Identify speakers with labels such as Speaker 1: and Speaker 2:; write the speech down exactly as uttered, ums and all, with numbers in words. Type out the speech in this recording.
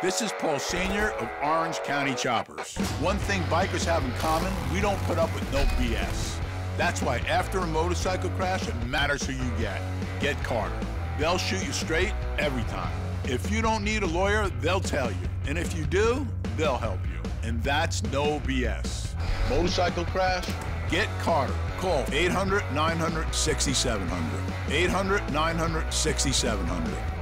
Speaker 1: This is Paul Senior of Orange County Choppers. One thing bikers have in common, we don't put up with no B S. That's why after a motorcycle crash, it matters who you get. Get Carter. They'll shoot you straight every time. If you don't need a lawyer, they'll tell you. And if you do, they'll help you. And that's no B S. Motorcycle crash? Get Carter. Call eight hundred, nine hundred, sixty-seven hundred. eight hundred, nine hundred, sixty-seven hundred.